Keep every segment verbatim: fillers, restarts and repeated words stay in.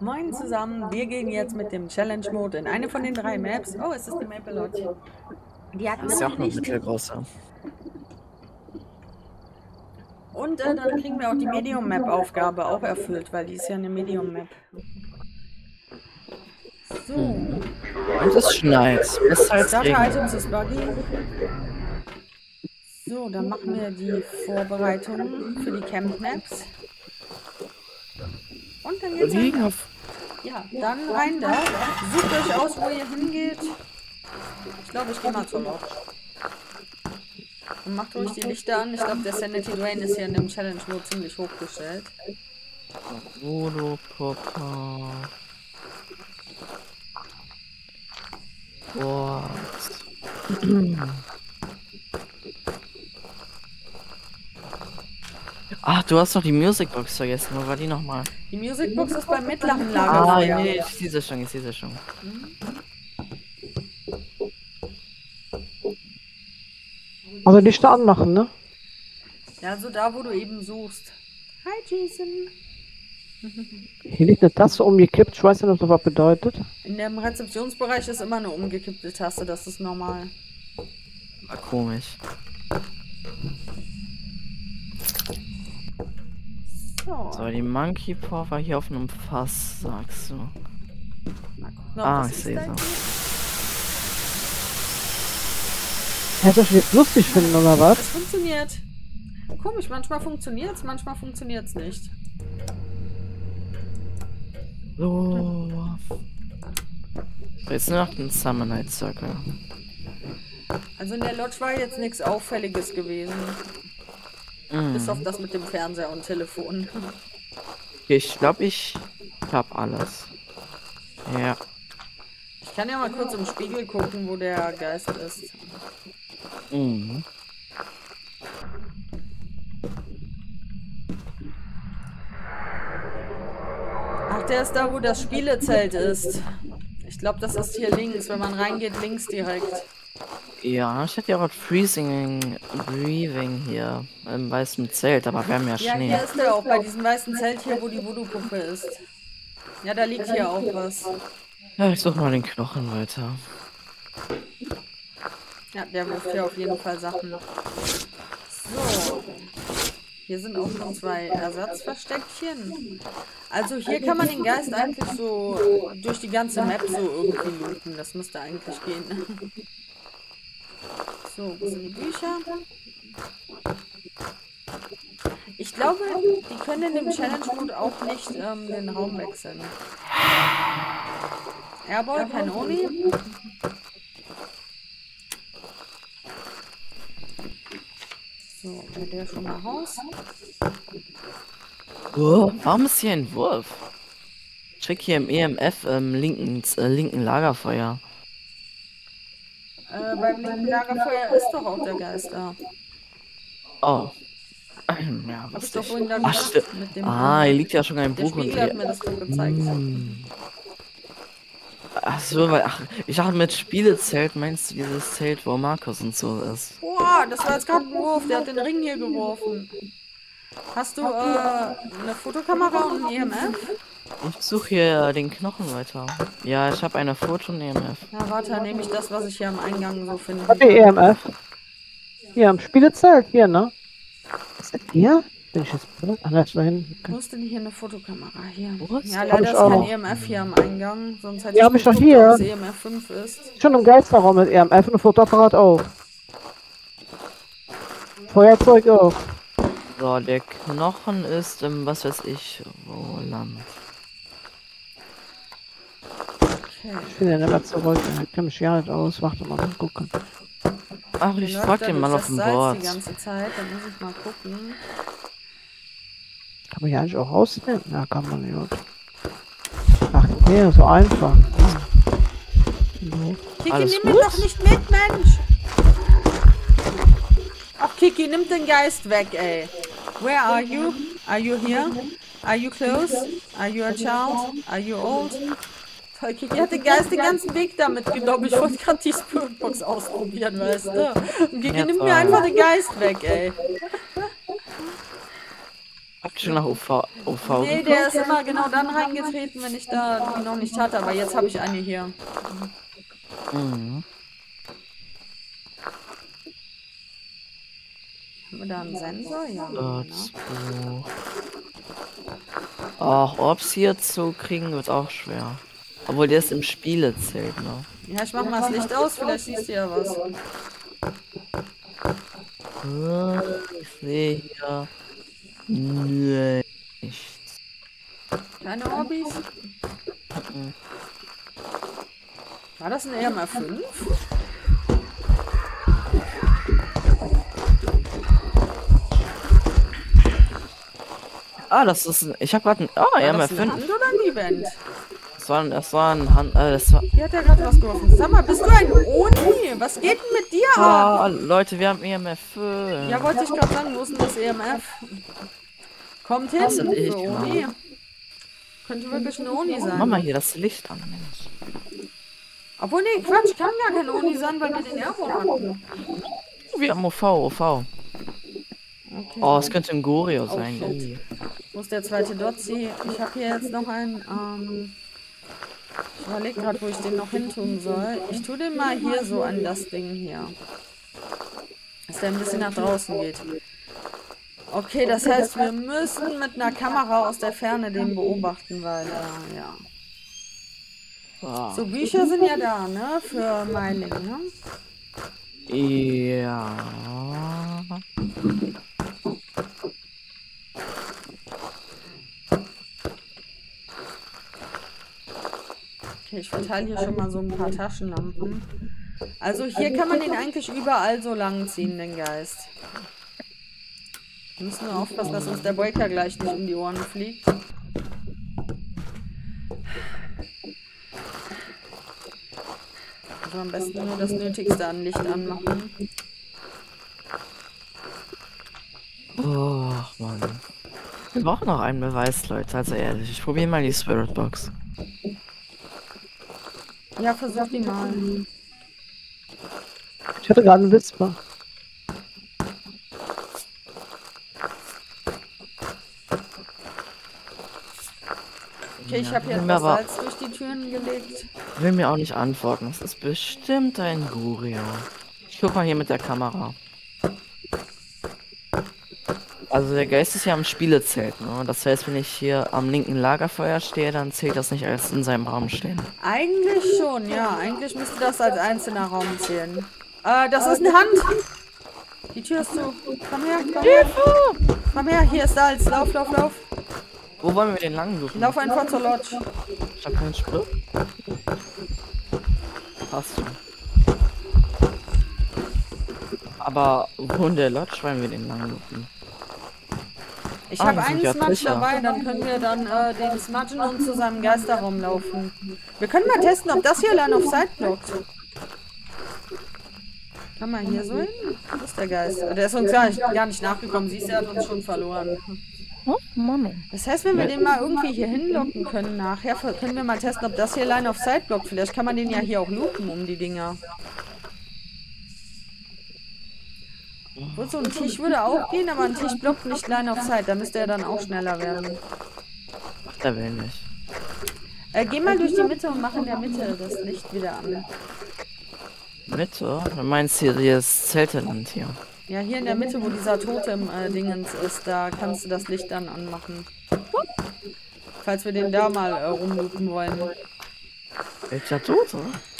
Moin zusammen, wir gehen jetzt mit dem Challenge Mode in eine von den drei Maps. Oh, es ist die Maple Lodge. Die hat Das ist ja auch man noch nicht. mittelgroße. Und äh, dann kriegen wir auch die Medium Map Aufgabe auch erfüllt, weil die ist ja eine Medium Map. So. Mhm. Und es schneit. Besser als Starter Regen. Items ist Buggy. So, dann machen wir die Vorbereitungen für die Camp Maps. Und dann geht's Liegen rein. auf. Ja, dann rein da. Sucht euch aus, wo ihr hingeht. Ich glaube, ich gehe mal zur Lodge. Und macht ruhig die Lichter an. Ich glaube, der Sanity Drain ist hier in dem Challenge Mode ziemlich hochgestellt. Voodoo Papa. Boah. Ach, du hast noch die Musicbox vergessen. Wo war die nochmal? Die Musicbox ist beim mittleren Ah, Lagerfeuer. nee, ich sehe sie schon, ich sehe sie schon. Also Lichter anmachen, ne? Ja, so da, wo du eben suchst. Hi, Jason. Hier liegt eine Tasse umgekippt. Ich weiß nicht, ob das was bedeutet. In dem Rezeptionsbereich ist immer eine umgekippte Tasse, das ist normal. War komisch. So. So, die Monkey Paw war hier auf einem Fass, sagst du. Mal gucken, ob Ah, das ich ist sehe da so. geht. Hätte ich jetzt lustig finden, oder Es was? funktioniert. Komisch, manchmal funktioniert es, manchmal funktioniert es nicht. So. Jetzt nur noch den Summer Night Circle. Also in der Lodge war jetzt nichts Auffälliges gewesen. Mhm. Bis auf das mit dem Fernseher und Telefon. Ich glaube, ich hab alles. Ja. Ich kann ja mal kurz im Spiegel gucken, wo der Geist ist. Mhm. Ach, der ist da, wo das Spielezelt ist. Ich glaube, das ist hier links. Wenn man reingeht, links direkt. Ja, ich hätte ja auch Freezing Breathing hier im weißen Zelt, aber wir haben ja Ja, Schnee. hier ist er auch, bei diesem weißen Zelt hier, wo die Voodoo-Puppe ist. Ja, da liegt hier auch was. Ja, ich suche mal den Knochen weiter. Ja, der wirft hier auf jeden Fall Sachen. So. Hier sind auch schon zwei Ersatzversteckchen. Also hier kann man den Geist eigentlich so durch die ganze Map so irgendwie looten. Das müsste eigentlich gehen. So, wo sind die Bücher? Ich glaube, die können in dem Challenge-Mode auch nicht ähm, den Raum wechseln. Airball, Canoni. So, wäre der schon mal raus. Oh, warum ist hier ein Wurf? Check hier im E M F im linken, äh, linken Lagerfeuer. Äh, beim linken Lagerfeuer ist doch auch der Geist da. Oh. Ja, Hab was ich doch ich. vorhin da Ach, gesagt, sti- mit dem ah, Buch. hier liegt ja schon ein Der Buch und Spiegel hat mir das doch gezeigt. Hm. Ach so, weil, ach, ich dachte mit Spielezelt meinst du dieses Zelt, wo Markus und so ist. Boah, das war jetzt gerade ein Wurf. Der hat den Ring hier geworfen. Hast du äh, eine Fotokamera und ein E M F? Ich suche hier den Knochen weiter. Ja, ich habe eine Foto und E M F. Na warte, dann nehme ich das, was ich hier am Eingang so finde. Hab ich E M F? Hier am Spielezelt, hier, ne? Ist das hier? Bin ich jetzt blöd? Ah, das ist da hinten. Wo ist denn hier eine Fotokamera? Hier. Wo ist Ja, die? Hab leider ich ist auch kein noch. E M F hier am Eingang. Sonst hätte Die ich hab ich doch geguckt, hier. ob es E M F fünf ist. Schon im Geisterraum mit E M F und ein Fotoapparat auch. Feuerzeug auch. So, der Knochen ist im, was weiß ich, wo Land. Okay. Ich finde den immer zurück. Ich kenne mich ja nicht aus. Warte mal, mal gucken. Ach, Der ich läuft frag da den durch mal das auf dem Salz Board. die ganze Zeit, dann muss ich mal gucken. Kann man hier eigentlich auch rausnehmen? Ja, kann man nicht. Ach, nee, so einfach. So. Kiki, Alles nimm ihn gut? doch nicht mit, Mensch! Ach, Kiki, nimm den Geist weg, ey. Where are you? Are you here? Are you close? Are you a child? Are you old? Toll, Kiki hat den Geist den ganzen Weg da mitgenommen. Ich wollte gerade die Spiritbox ausprobieren, weißt du? Und Kiki Ja, nimmt toll. mir einfach den Geist weg, ey. Habt ihr schon nach U V, U V Nee, geguckt? der ist immer genau dann reingetreten, wenn ich da die noch nicht hatte. Aber jetzt habe ich eine hier. Mhm. Haben wir da einen Sensor? Ja. Dort, Ne? wo... Ach, Orbs hier zu kriegen wird auch schwer. Obwohl der ist im Spielezelt, ne? Ja, ich mach mal das Licht aus, vielleicht siehst du ja was. Ah, ich sehe hier nichts. Keine Hobbys? Mhm. War das ein E M F fünf? Ah, das ist ein... Ich habe gerade ein... Ah, War ja, das mal ein fünf. Hand oder ein Event? Das war ein... Das war ein Hand... Äh, das war... Hier hat er gerade was geworfen. Sag mal, bist du ein Oni? Was geht denn mit dir ab? Ah, Leute, wir haben E M F fünf. Ja, wollte ich gerade sagen, wo ist denn das E M F? Kommt hin, Das sind ich, für Oni. Könnte wirklich ein Oni sein. Mach mal hier das Licht an, Mensch. Obwohl, nee, Quatsch, kann gar kein Oni sein, weil wir den Airborne hatten. Wir haben O V, O V. Okay. Oh, es könnte ein Gorio Oh, sein. shit. Irgendwie. Wo ist der zweite Dotzi? Ich habe hier jetzt noch einen, ähm... Ich überlege gerade, wo ich den noch hin tun soll. Ich tue den mal hier so an das Ding hier. Dass der ein bisschen nach draußen geht. Okay, das heißt, wir müssen mit einer Kamera aus der Ferne den beobachten, weil, äh, ja. Ah. So, Bücher sind ja da, ne? Für Meiling, ne? Ja. Okay, ich verteile hier schon mal so ein paar Taschenlampen. Also hier kann man den eigentlich überall so lang ziehen, den Geist. Wir müssen nur aufpassen, dass uns der Breaker gleich nicht um die Ohren fliegt. Also am besten nur das Nötigste an Licht anmachen. Oh, Mann. Wir brauchen noch einen Beweis, Leute. Also ehrlich, ich probiere mal die Spirit Box. Ja, versuch die mal. Ich hatte gerade einen Whisper. Okay, ich habe hier will etwas mir aber- Salz durch die Türen gelegt. Will mir auch nicht antworten. Das ist bestimmt ein Gorio. Ich guck mal hier mit der Kamera. Also der Geist ist ja am Spielezelt, ne? Das heißt, wenn ich hier am linken Lagerfeuer stehe, dann zählt das nicht als in seinem Raum stehen. Eigentlich schon, ja. Eigentlich müsste das als einzelner Raum zählen. Äh, das ist eine Hand. Die Tür ist zu. Komm her, komm her. Komm her, hier ist Salz. Lauf, lauf, lauf. Wo wollen wir den lang suchen? Lauf einfach zur Lodge. Ich hab keinen Sprit. Passt schon. Aber wo in der Lodge wollen wir den lang suchen? Ich Ah, habe wir sind einen ja Smudge sicher. dabei, dann können wir dann äh, den smudgen und zu seinem Geisterraum laufen. Wir können mal testen, ob das hier allein auf Side blockt. Kann man hier so hin? Wo ist der Geist? Der ist uns gar nicht, gar nicht nachgekommen. Siehst du, er hat uns schon verloren. Oh, Mann. Das heißt, wenn wir den mal irgendwie hier hinlocken können nachher, können wir mal testen, ob das hier allein auf Side blockt. Vielleicht kann man den ja hier auch loopen um die Dinger. Wo so ein Tisch würde auch gehen, aber ein Tisch blockt nicht Line of Sight. Da müsste er dann auch schneller werden. Ach, der will nicht. Äh, geh mal durch die Mitte und mach in der Mitte das Licht wieder an. Mitte? Du meinst hier das Zelteland hier? Ja, hier in der Mitte, wo dieser Totem-Dingens ist, da kannst du das Licht dann anmachen. Falls wir den da mal äh, rumloopen wollen. Welcher Tote?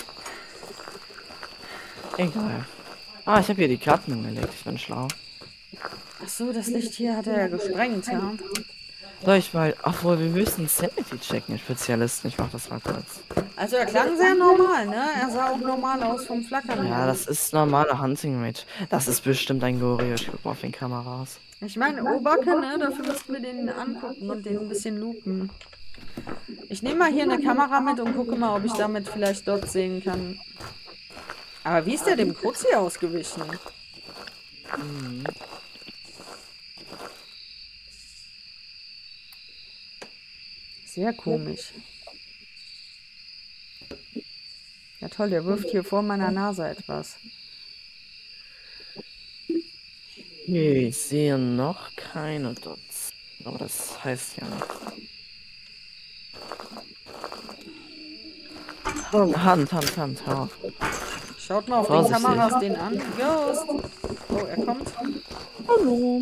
Egal. Ah, ich habe hier die Karten hingelegt. Ich bin schlau. Ach so, das Licht hier hat er ja gesprengt, ja. Soll ich mal... Ach wohl, wir müssen Sanity checken, Spezialisten. Ich mach das mal kurz. Also er klang sehr normal, ne? Er sah auch normal aus vom Flackern. Ja, her. das ist normale Hunting Rate. Das ist bestimmt ein Gorio. Ich guck mal auf den Kameras. Ich meine, Obacke, ne? Dafür müssten wir den angucken und den ein bisschen loopen. Ich nehme mal hier eine Kamera mit und gucke mal, ob ich damit vielleicht dort sehen kann. Aber wie ist der dem Kruzzi ausgewichen? Mhm. Sehr komisch. Ja toll, der wirft hier vor meiner Nase etwas. Ich sehe noch keine Dots. Aber das heißt ja nichts. Hand, Hand, Hand, hör auf. Schaut mal auf Vorsichtig. den Kameras den an. Ghost. Oh, er kommt. Hallo.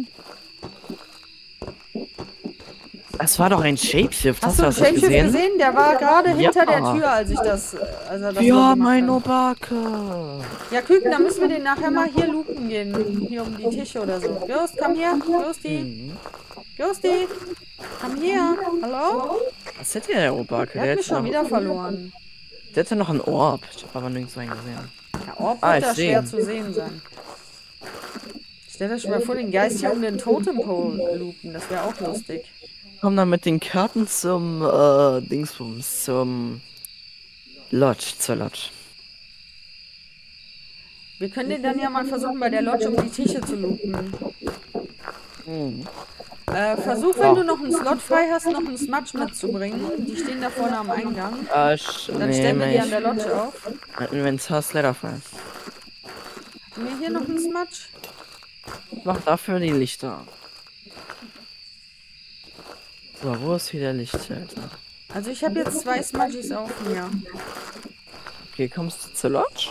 Das war doch ein Shapeshift. Hast du einen das nicht Shapeshift gesehen? Der war gerade Ja. hinter der Tür, als ich das, äh, als er das Ja, so gemacht mein hat. Obake. Ja, Küken, dann müssen wir den nachher mal hier lupen gehen. Hier um die Tische oder so. Ghost, komm her. Ghosty. Mhm. Ghosty. Komm her. Hallo? Was hätte der Obake? Der Der hat mich hätte schon noch, wieder verloren. der hätte noch einen Orb. Ich habe aber nirgends einen gesehen. Der Orb Ah, wird ich da seh schwer ihn. zu sehen sein. Stell dir schon mal vor, den Geist hier um den Totempole lupen. Das wäre auch lustig. Komm dann mit den Karten zum äh, Dingsbums, zum Lodge, zur Lodge. Wir können den dann ja mal versuchen, bei der Lodge um die Tische zu lupen. Mhm. Äh, versuch, wenn du noch einen Slot frei hast, noch einen Smudge mitzubringen. Die stehen da vorne am Eingang. Äh, ich Dann stellen wir die an nehme der Lodge auf. ich Inventar Slenderfall. Haben wir hier noch einen Smudge? Ich mach dafür die Lichter. So, wo ist hier der Lichtschalter? Also ich habe jetzt zwei Smudges auf mir. Okay, kommst du zur Lodge?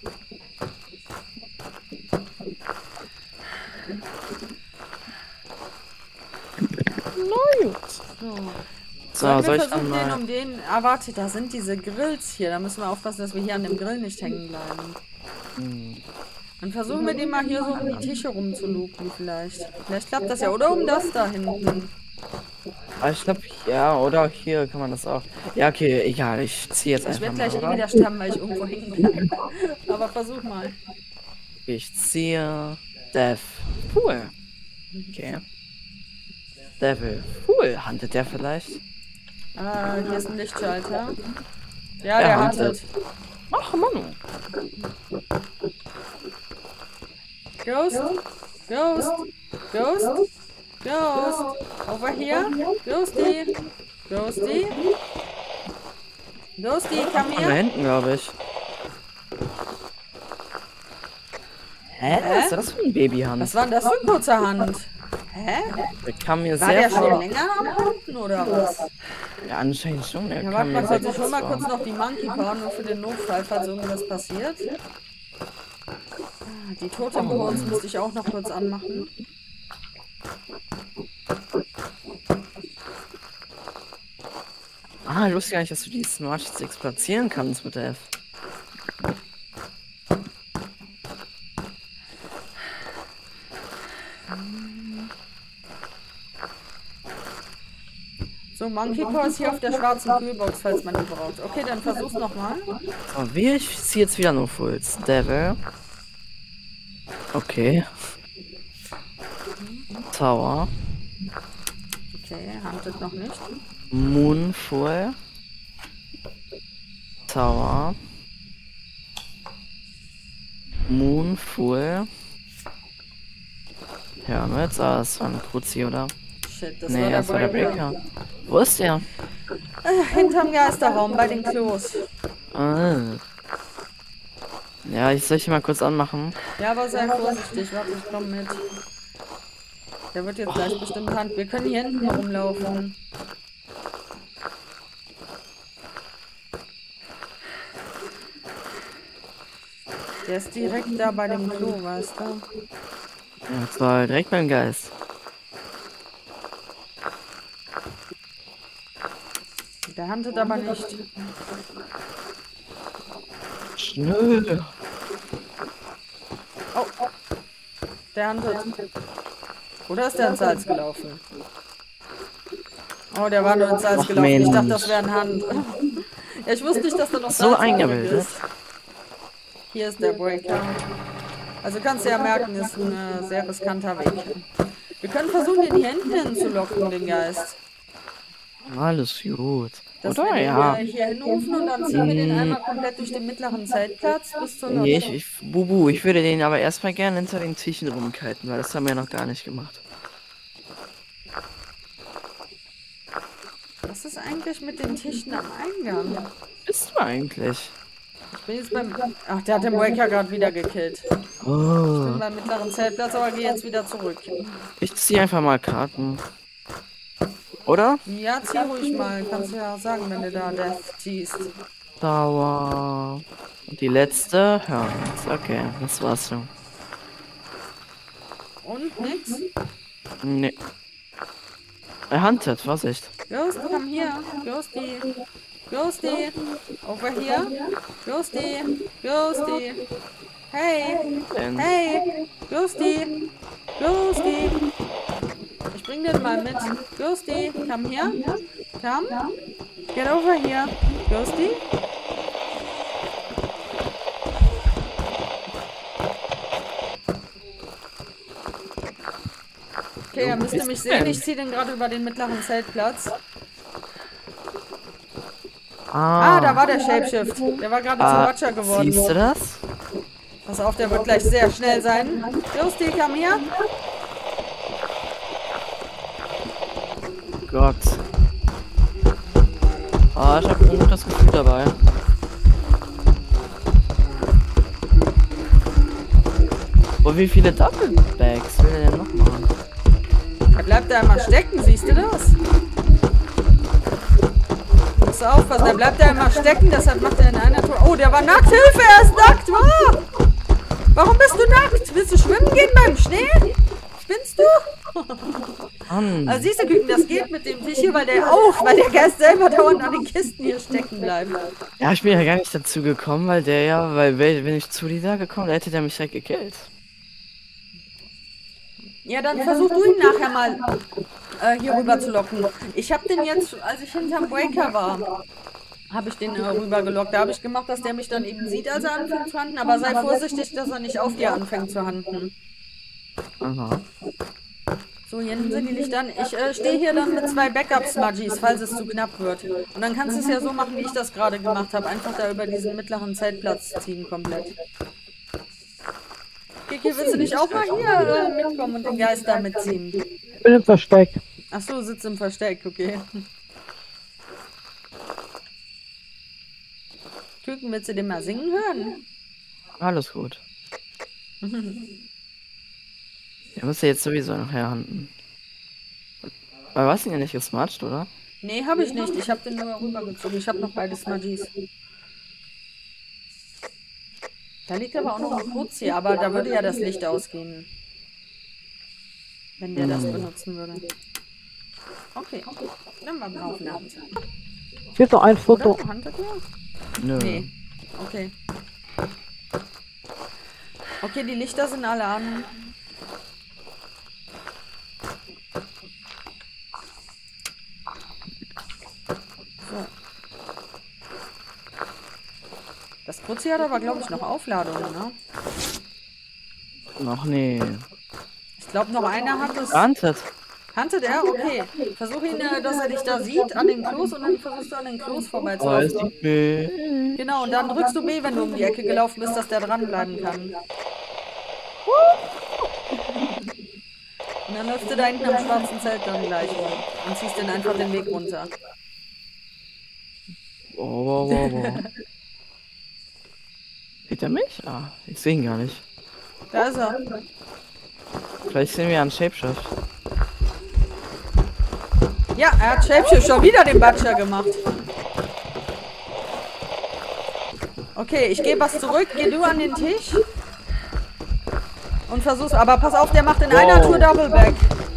Nein. So. So, Sollen soll wir ich dann versuchen, den mal... um den... Ah, warte, da sind diese Grills hier. Da müssen wir aufpassen, dass wir hier an dem Grill nicht hängen bleiben. Hm. Dann versuchen wir den mal hier so um die Tische rumzulupen vielleicht. Vielleicht klappt das ja. Oder um das da hinten. Ah, ich glaube, ja, oder hier kann man das auch. Ja, okay, egal, ich ziehe jetzt Ich einfach werde mal, gleich eh oder? wieder sterben, weil ich irgendwo hängen bleibe. Aber versuch mal. Ich ziehe Death. Cool. Okay. Devil. Cool. Handelt der vielleicht? Ah, hier ist ein Lichtschalter. Ja, Er der handelt. handelt. Ach, Mann. Ghost? Ghost? Ghost? Ghost? Over here? Ghosty? Ghosty? Ghosty, komm An da her. hinten, glaube ich. Hä? Was ist das für ein Babyhand? Was war denn das für eine kurze Hand? Hä? Der kam mir War sehr der schon vor. länger am Hunden oder was? Ja, anscheinend schon. Der Ja, kam warte mir mal sehr kurz, ich hol mal vor. kurz noch die Monkey Power, nur für den Notfall, falls irgendwas passiert. Ah, Die Totempoles müsste ich auch noch kurz anmachen. Ah, ich wusste gar nicht, dass du die Smart Sticks platzieren kannst mit der F. So, Monkey Paw ist hier auf der schwarzen Kühlbox, falls man die braucht. Okay, dann versuch's nochmal. So, wie? Ich ziehe jetzt wieder nur Fulls. Devil. Okay. Tower. Okay, handelt noch nicht. Moon Full. Tower. Moon Full. Hermit. Ah, das war ein Kruzi, oder? Shit, das Nee, war der das war der Breaker. Breaker. Wo ist der? Äh, hinterm Geisterraum, bei den Klos. Ah. Ja, ich soll ich mal kurz anmachen. Ja, aber sei vorsichtig, warte, ich komm mit. Der wird jetzt gleich bestimmt Hand. Wir können hier hinten rumlaufen. Der ist direkt da bei dem Klo, weißt du? Ja, das war direkt beim Geist. Der handelt aber nicht. Schnell. Oh, oh. Der handelt. Oder ist der ins Salz gelaufen? Oh, der war nur ins Salz Ach, gelaufen. Ich dachte, Mensch. das wäre ein Hand. Ja, ich wusste nicht, dass da noch So Salz übrig eingebildet. ist. Hier ist der Breaker. Also kannst du ja merken, ist ein äh, sehr riskanter Weg. Wir können versuchen, den hier hinten hinzulocken, den Geist. Alles gut. Dass Oder? wir den Ja. äh, hier hinrufen und dann ziehen wir den einmal komplett durch den mittleren Zeltplatz bis zur Nee, ich, Lodge. ich, Bubu, ich würde den aber erstmal gerne hinter den Tischen rumkiten, weil das haben wir noch gar nicht gemacht. Was ist eigentlich mit den Tischen am Eingang? Bist du eigentlich? Ich bin jetzt beim... Ach, der hat den Breaker gerade wieder gekillt. Ich Oh. bin beim mittleren Zeltplatz, aber gehe jetzt wieder zurück. Ich ziehe einfach mal Karten. Oder? Ja, zieh ruhig mal. Kannst du ja sagen, wenn du da Death ziehst. Dauer. Und die letzte, hören. Okay, das war's schon. Und nix? Nee. Er huntet, Vorsicht. Ghost, komm hier. Ghosty. Ghosty. Over hier. Ghosty. Ghosty. Hey. Denn Hey. Ghosty. Ghosty. Ich bring den mal mit. Ghosty. Komm hier. Komm. Get over here. Ghosty. Okay, er müsste mich sehen. Ich ziehe den gerade über den mittleren Zeltplatz. Ah, da war der Shapeshift. Der war gerade zum Ah, Watcher geworden. siehst du das? Pass auf, der wird gleich sehr schnell sein. Ghosty, komm hier. Gott. Ah, ich habe ein gutes Gefühl dabei. Oh, wie viele Doppelbags will er denn noch machen? Er bleibt da immer stecken, siehst du das? Pass auf, pass, der bleibt da immer stecken, deshalb macht er in einer Tour. Oh, der war nackt. Hilfe, er ist nackt. Ah! Warum bist du nackt? Willst du schwimmen gehen beim Schnee? Spinnst du? Mann. Also siehst du, Küken, das geht mit dem Tisch hier, weil der auch, weil der Geist selber dauernd an den Kisten hier stecken bleibt. Ja, ich bin ja gar nicht dazu gekommen, weil der ja, weil wenn ich zu dieser gekommen, hätte der mich direkt gekillt. Ja, dann versuch du ihn nachher mal äh, hier rüber zu locken. Ich habe den jetzt, als ich hinterm Breaker war, habe ich den äh, rüber gelockt. Da habe ich gemacht, dass der mich dann eben sieht, als er anfängt zu handen. Aber sei vorsichtig, dass er nicht auf dir anfängt zu handen. Aha. So, hier hinten sind die Lichter. Ich äh, stehe hier dann mit zwei Backup-Smudgies, falls es zu knapp wird. Und dann kannst du es ja so machen, wie ich das gerade gemacht habe. Einfach da über diesen mittleren Zeltplatz ziehen komplett. Kiki, willst du nicht auch mal hier äh, mitkommen und den Geist da mitziehen? Ich bin im Versteck. Achso, sitzt im Versteck, okay. Küken, willst du den mal singen hören? Alles gut. Der muss ja jetzt sowieso noch herhanden. Aber was ihn ja nicht gesmatcht, oder? Nee, habe ich nicht. Ich habe den nur rübergezogen. Ich habe noch beide Smudgies. Da liegt aber auch noch ein Putz hier, aber da würde ja das Licht ausgehen. Wenn der das benutzen würde. Okay, dann war wir auf eine Hand. Hier ist noch ein Foto. Oder? Handelt ihr? Nö. Nee. Okay. Okay, die Lichter sind alle an. So. Das Putzi hat aber, glaube ich, noch Aufladung, ne? Noch nee. Ich glaube, noch einer hat es. Gehandelt. Huntet er? Okay. Versuch ihn, äh, dass er dich da sieht, an den Klos, und dann versuchst du an den Klos Oh, es vorbeizulaufen. tut weh. Genau, und dann drückst du B, wenn du um die Ecke gelaufen bist, dass der dranbleiben kann. Und dann läufst du da hinten am schwarzen Zelt dann gleich rum und ziehst dann einfach den Weg runter. Oh, wow, wow, wow. Sieht er mich? Ah, ich sehe ihn gar nicht. Da ist er. Vielleicht sehen wir einen Shapeshift. Ja, er hat Shapeshift schon wieder den Butcher gemacht. Okay, ich gebe was zurück. Geh du an den Tisch. Und versuch's. Aber pass auf, der macht in einer Tour Doubleback.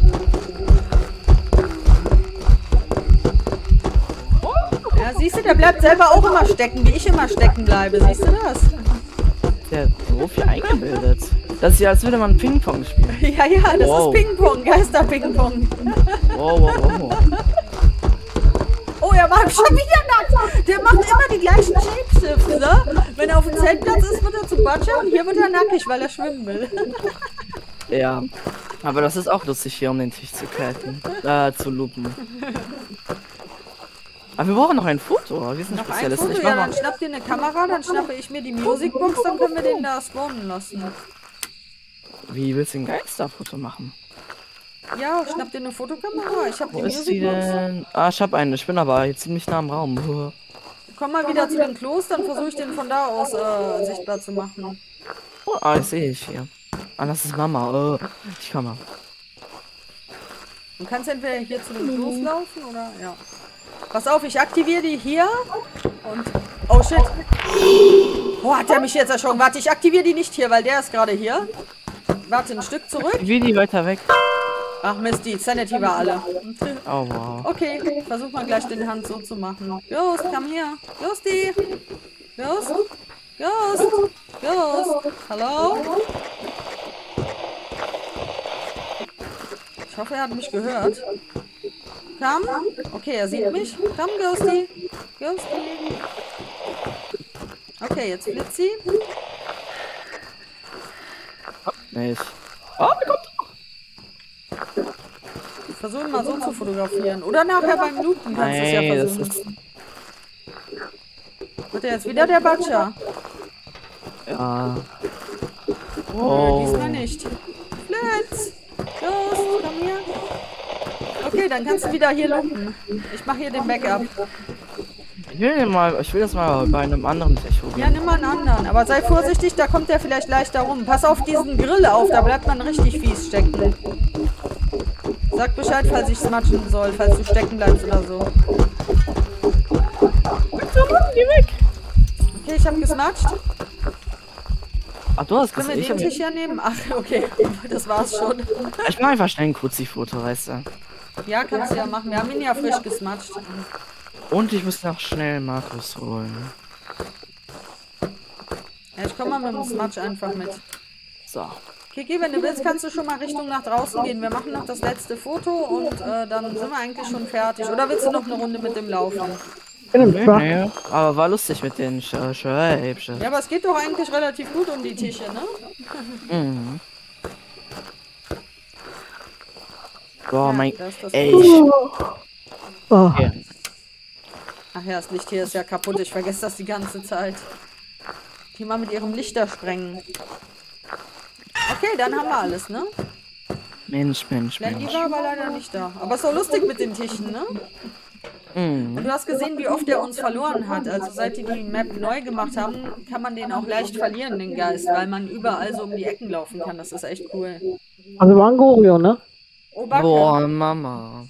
Ja, siehst du, der bleibt selber auch immer stecken, wie ich immer stecken bleibe. Siehst du das? Der hat so viel eingebildet. Das ist ja, als würde man Ping-Pong spielen. Ja, ja, das Wow. ist Ping-Pong, Geister-Ping-Pong. Wow, wow, wow. Oh, er war schon wieder nackt. Der macht immer die gleichen Shapeshifts, ne? Wenn er auf dem Zeltplatz ist, wird er zum Butcher und hier wird er nackig, weil er schwimmen will. Ja. Aber das ist auch lustig, hier um den Tisch zu kälten. Äh, zu lupen. Aber wir brauchen noch ein Foto. Wir sind Noch ein Spezialisten. Foto, Ich ja, mach dann mal. schnapp dir eine Kamera, dann schnappe ich mir die Musicbox, dann können wir den da spawnen lassen. Wie willst du ein Geisterfoto machen? Ja, schnapp dir eine Fotokamera, ich hab Wo die ist die Musicbox. denn? Ah, ich hab eine. Ich bin aber jetzt ziemlich nah am Raum. Komm mal wieder zu den Klos, dann versuche ich den von da aus äh, sichtbar zu machen. Oh, ah, ich sehe ich hier. Ah, das ist Mama. Oh, ich komme. Du kannst entweder hier zu den Klos laufen oder ja. Pass auf, ich aktiviere die hier und... Oh shit. Boah, hat der mich jetzt erschrocken. Warte, ich aktiviere die nicht hier, weil der ist gerade hier. Warte, ein Stück zurück. Wie die weiter weg. Ach Mist, die Sanity war alle. Oh wow. Okay, versuch mal gleich den Hand so zu machen. Just, komm her. Justi. Just. Just. Just. Hallo? Ich hoffe, er hat mich gehört. Komm. Okay, er sieht mich. Komm, Ghosti. Ghosti. Okay, jetzt Blitzi. Nicht. Oh, der kommt doch. Versuchen mal so zu fotografieren. Oder nachher beim Looten kannst du es ja Nee, das versuchen. ist... Wird er jetzt wieder der Butcher? Ja. Oh. Oh. Diesmal nicht. Blitz! Los, komm hier. Okay, dann kannst du wieder hier looten. Ich mache hier den Backup. Ich will den mal, ich will das mal bei einem anderen Tech Ja, probieren. nimm mal einen anderen. Aber sei vorsichtig, da kommt der vielleicht leichter rum. Pass auf diesen Grill auf, da bleibt man richtig fies stecken. Sag Bescheid, falls ich smatschen soll, falls du stecken bleibst oder so. Geh weg! Okay, ich hab gesmatscht. Ach, du hast Können wir gesehen. den Ich, Tisch hier nehmen? Ach, okay. Das war's schon. ich mach einfach schnell ein Kurzi-Foto, weißt du. Ja, kannst du ja machen. Wir haben ihn ja frisch gesmatscht. Und ich muss noch schnell Markus holen. Ja, ich komme mal mit dem Smatsch einfach mit. So. Kiki, wenn du willst, kannst du schon mal Richtung nach draußen gehen. Wir machen noch das letzte Foto und äh, dann sind wir eigentlich schon fertig. Oder willst du noch eine Runde mit dem laufen? In dem Nee, Truck. nee. Aber war lustig mit den Sch Sch Sch Ja, aber es geht doch eigentlich relativ gut um die Tische, ne? Mhm. Boah, Ja, mein... da ist das Ey, Foto. ich... Oh. Ja. Ach ja, das Licht hier ist ja kaputt. Ich vergesse das die ganze Zeit. Die mal mit ihrem Lichter sprengen. Okay, dann haben wir alles, ne? Mensch, Mensch, Landy Mensch. war aber leider nicht da. Aber ist doch lustig mit den Tischen, ne? Mhm. Und du hast gesehen, wie oft er uns verloren hat. Also seit die die Map neu gemacht haben, kann man den auch leicht verlieren, den Geist. Weil man überall so um die Ecken laufen kann. Das ist echt cool. Also war ein Gorio, ne? Oh, Backe. Boah, Mama.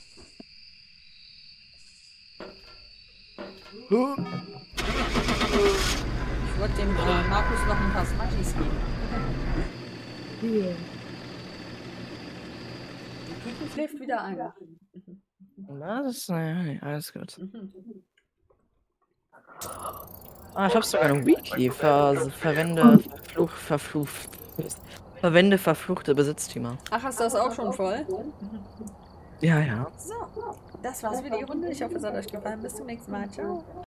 Ich wollte dem äh, Markus noch ein paar Smarties geben. Die Kiki schläft wieder ein. Na, das ist... Naja, alles gut. Ah, ich hab sogar ein Weekly. Ver verwende verflucht, verflucht. Verwende verfluchte Besitztümer. Ach, hast du das auch schon voll? Ja, ja. So, das war's für die Runde. Ich hoffe, es hat euch gefallen. Bis zum nächsten Mal. Ciao.